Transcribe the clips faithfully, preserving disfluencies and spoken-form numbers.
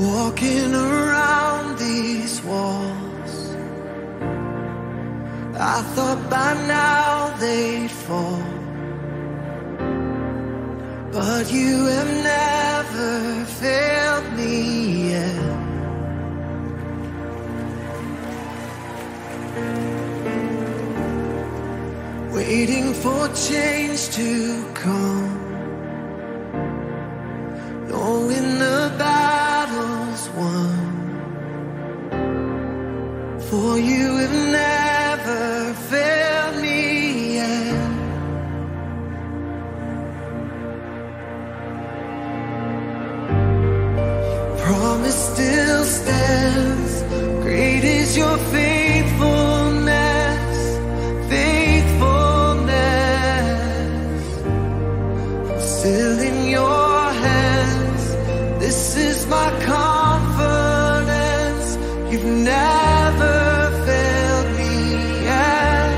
walking around these walls. I thought by now they'd fall, but you have never failed me yet. Waiting for change to come, knowing the battle's won, for you have never failed me yet. Promise still stands, great is your faithfulness, faithfulness. I'm still in your hands, this is my confidence, you've never failed me yet.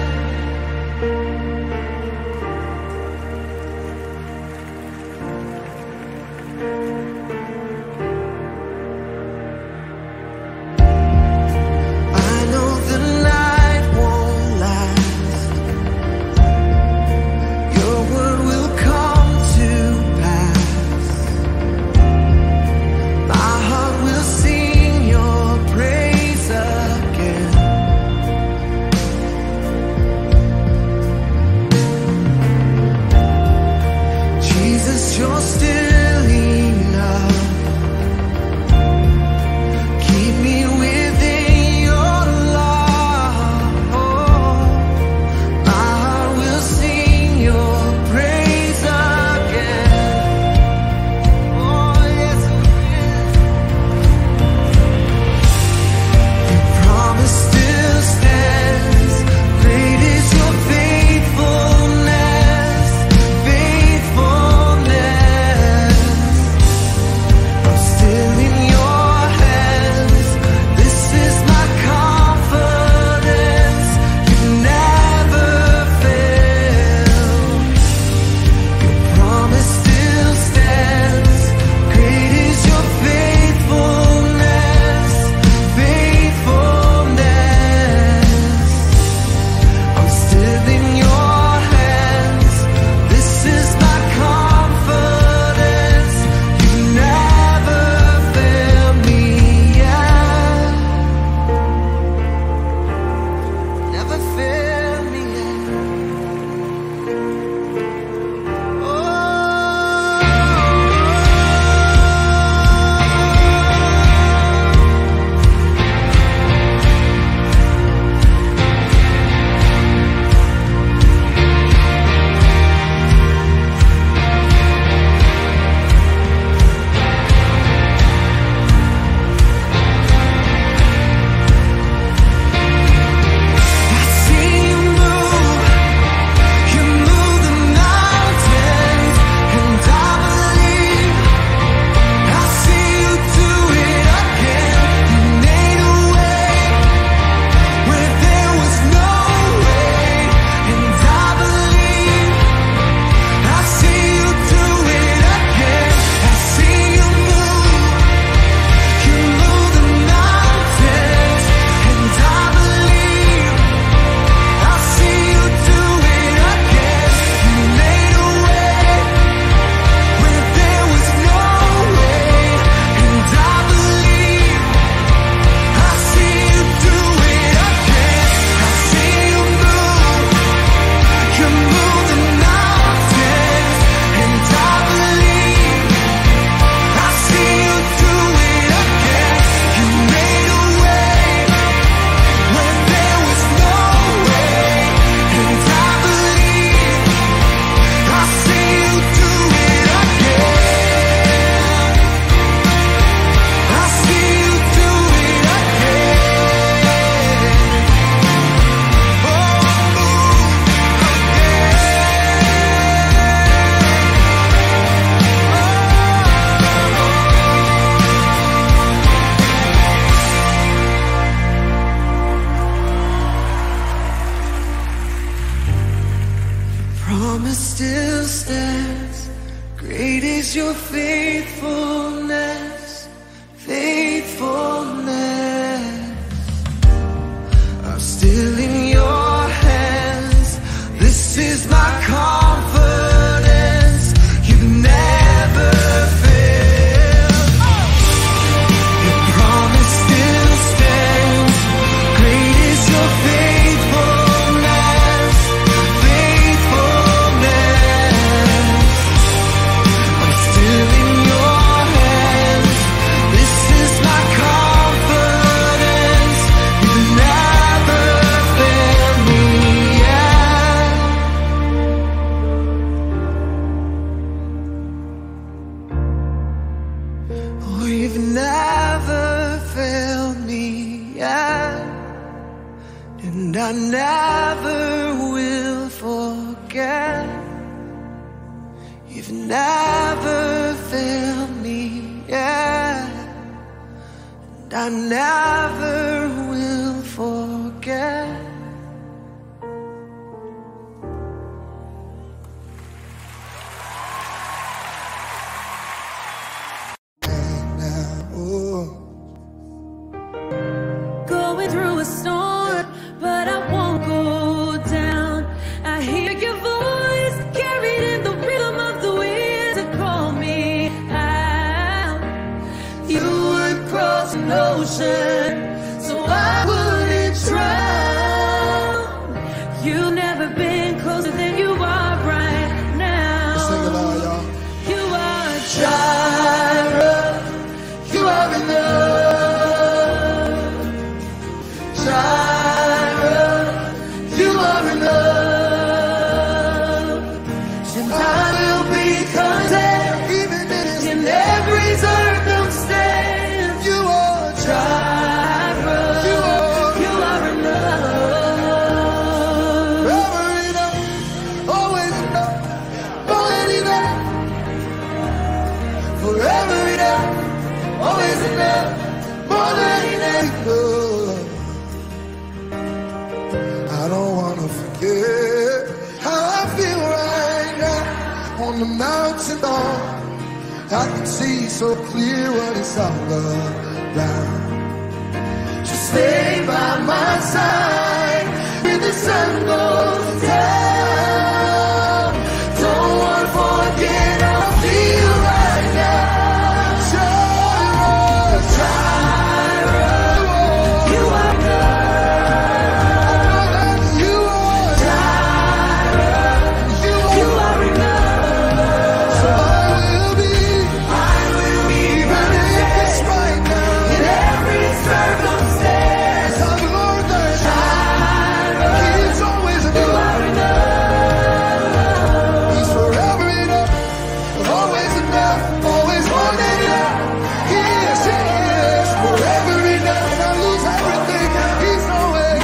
I know the night won't last, your word will come to pass. My heart will sing your praise again. Jesus, you're still enough. Keep me within your love. My heart will sing your praise again. Oh, yes, it will. Your promise still stands, great is your faithfulness, faithfulness. I'm still in your hands, this is my confidence, you never fail. Your promise still stands, great is your faithfulness, faithfulness. I'm still in your hands, this is my confidence, you never fail me yet. Never fail me yet. Oh, I see you move, you move the mountains, and I believe. I see you do it again. You made a way where there was no way, and I believe. I see you do it again. I see you move, you move the mountains, and I believe. I see you do it again. You made a way where there was no way, and I believe. I see you do it again. I see you move, you move the mountains, and I believe. I see you do it again. You made a way where there was no way, and I believe. I see you do it again. I see you do it again. Oh, move again. Promise still stands, great is your faithfulness, faithfulness. and I never will forget. You've never failed me yet, and I never will forget. Going through a storm, but I won't go down. I hear your voice carried in the rhythm of the wind to call me out. You would cross an ocean so I wouldn't drown. You've never been closer than you are right now. Let's sing it loud, y'all. You are Jireh. You are enough. Jireh, you are enough. And I will be content even in every circumstance. You are Jireh, You are you are enough. forever enough, always enough, more than enough. Forever enough, always enough, more than enough. I don't wanna forget how I feel right now on the mountain top. I can see so clear what it's all about. Just stay by my side when the sun goes down. Don't wanna forget how I feel right now. Jireh, Jireh, You are you are Jireh, You you are are enough. So I will be, I will be even if it's right now. in every circumstance. I'm Lord that Jireh, He's always you enough. are enough. He's forever enough, always enough, always more than enough. He is, He is forever enough. When I lose everything, He's always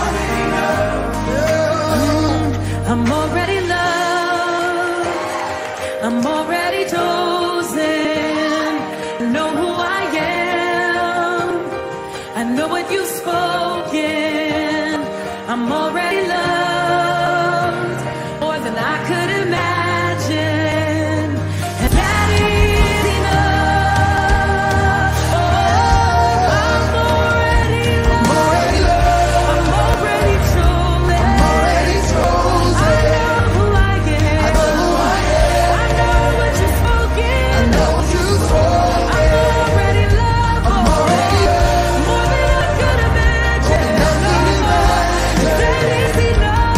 yeah. I'm already loved. I'm already chosen. I know who I am. I know what you've spoken. I'm already loved more than I could imagine. And that is enough. Oh, I'm already loved. Already loved, I'm already chosen. already I chosen. know who I am. I know who I am. I know what you've spoken. I know you I'm spoken. already loved. I'm already loved, More than I could imagine. more than I could imagine. That is enough.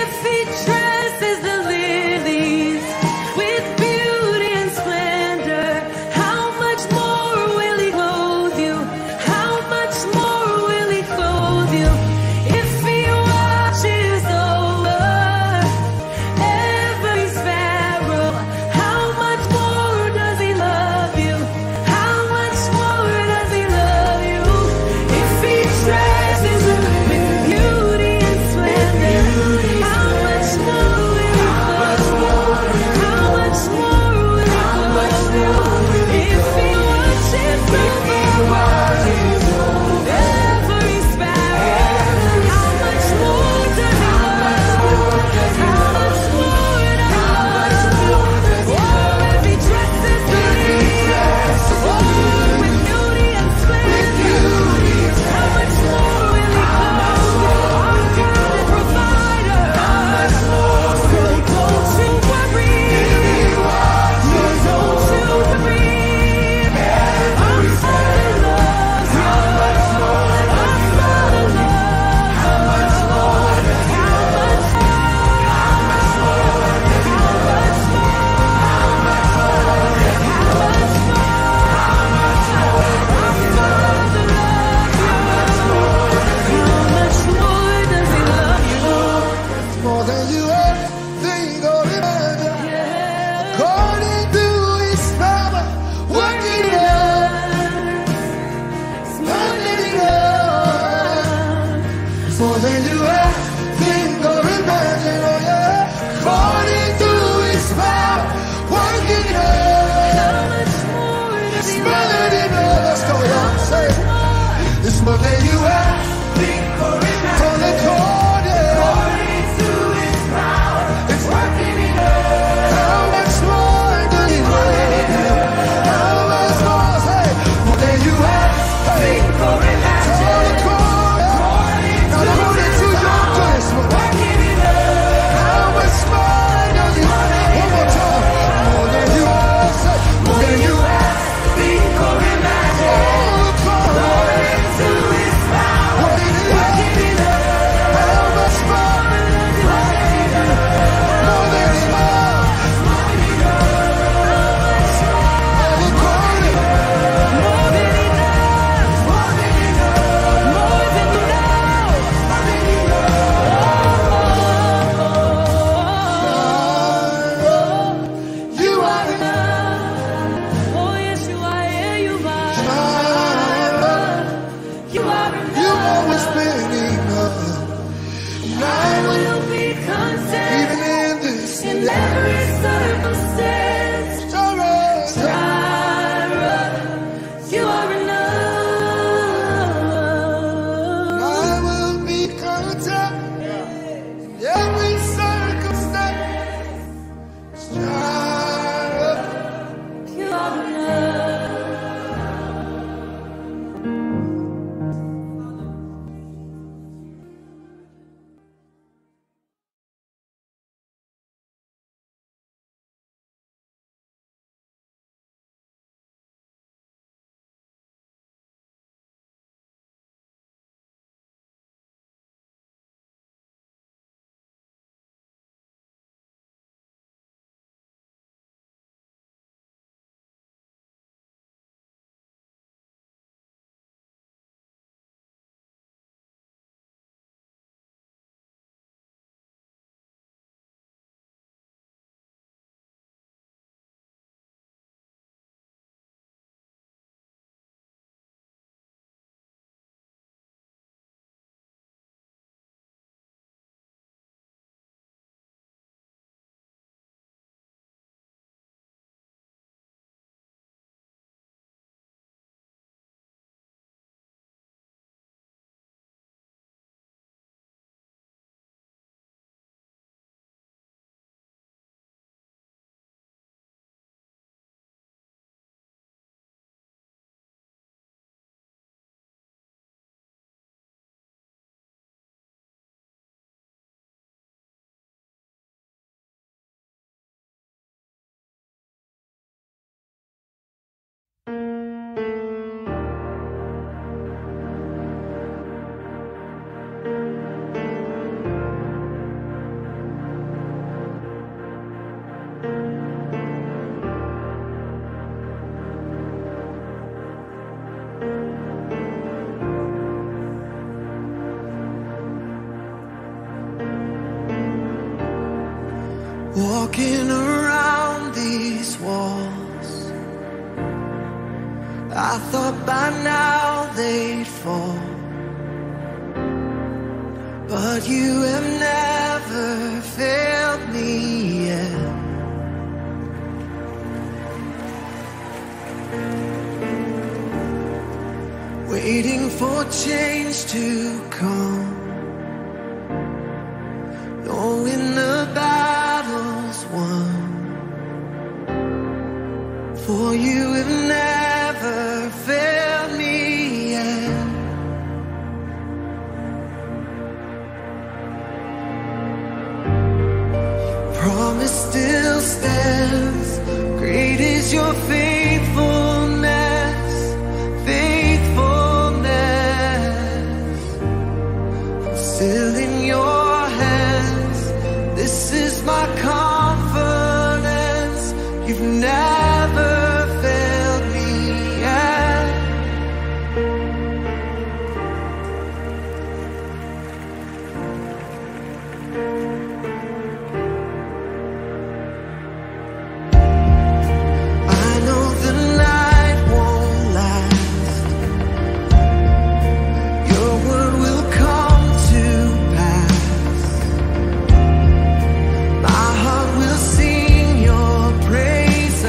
If he dresses the lilies with beauty and splendor, how much more will he clothe you? How much more will he clothe you? If he watches over every sparrow, how much more does he love you? How much more does he love you? If he dresses with beauty and splendor, how much more will he walking around these walls. I thought by now they'd fall, but you have never failed me yet. Waiting for change to come, knowing the battle's won, for you have never failed me yet. Promise still stands, great is your faithfulness, faithfulness. I'm still in your hands, this is my confidence, you've never failed me yet. I know the night won't last, your word will come to pass. My heart will sing your praise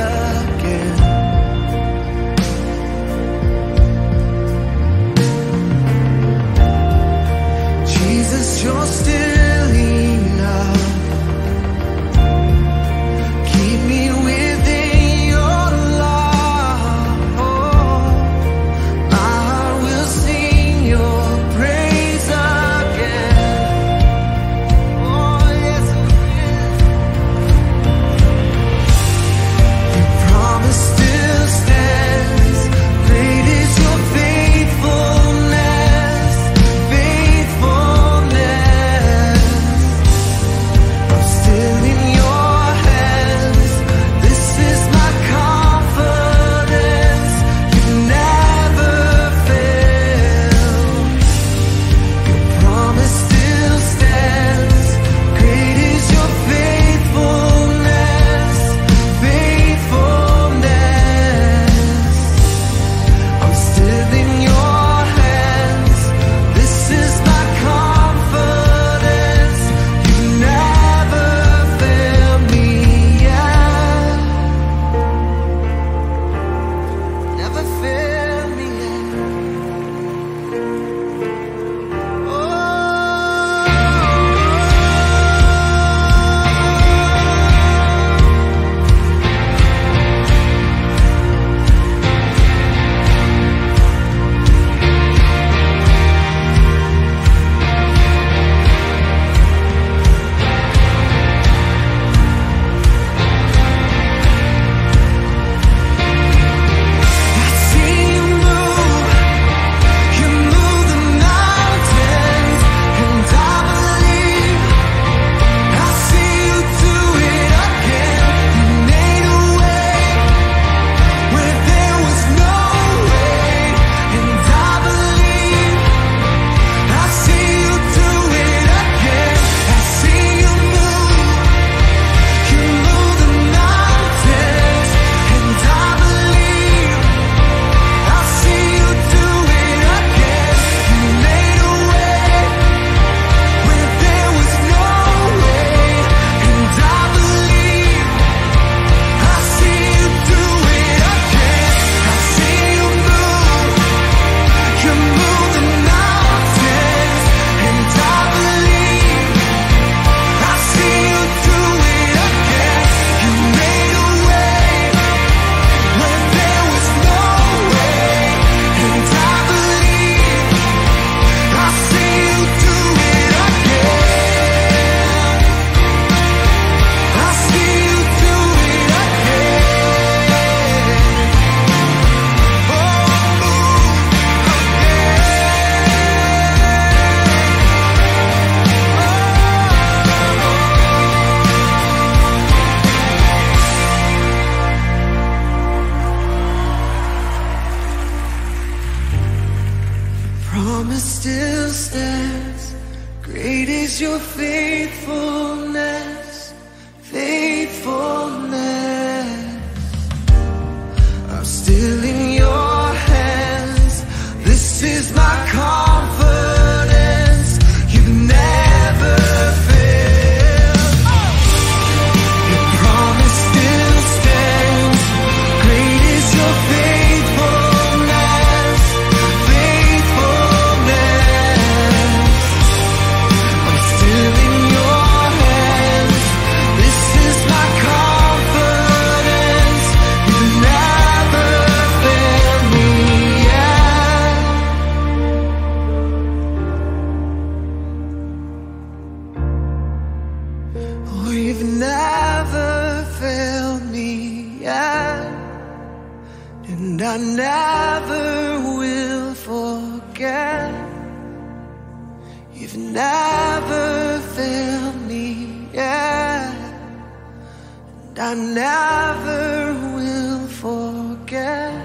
You've never failed me yet, and I never will forget. You've never failed me yet, and I never will forget.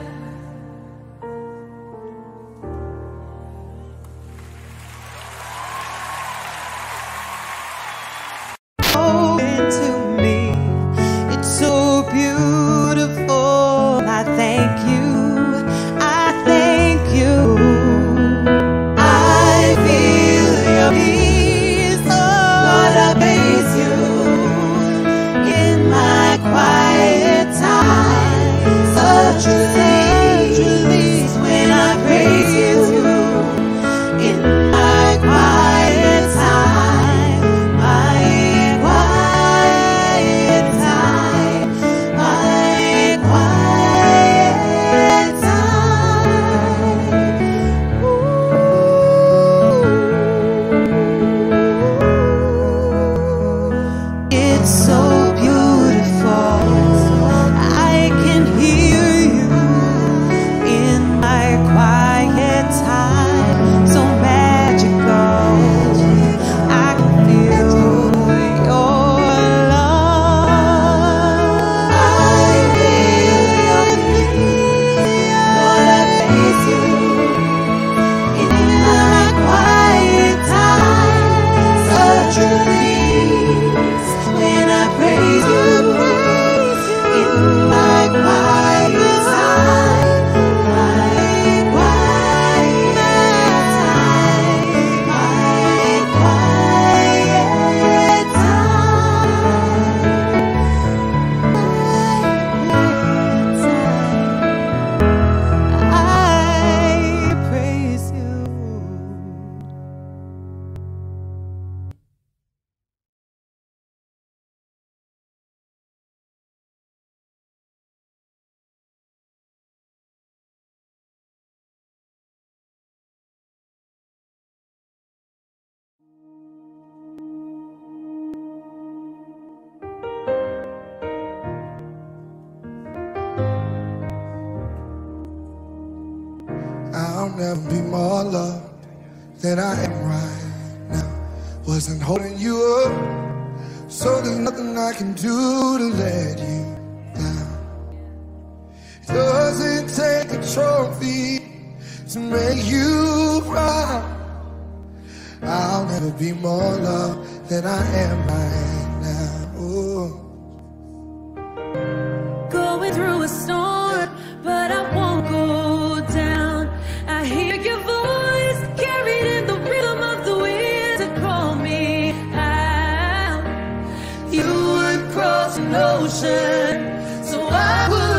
To me, it's so beautiful. I thank you, I thank you. I feel your peace, Lord, I praise you in my quiet time. Such a release when I praise you in my quiet time. My I'll never be more loved than I am right now. Wasn't holding you up, so there's nothing I can do to let you down. Doesn't take a trophy to make you proud. I'll never be more loved than I am right now. Ooh. Going through a storm, but I won't go down. I hear your voice carried in the rhythm of the wind to call me out. You would cross an ocean, so I would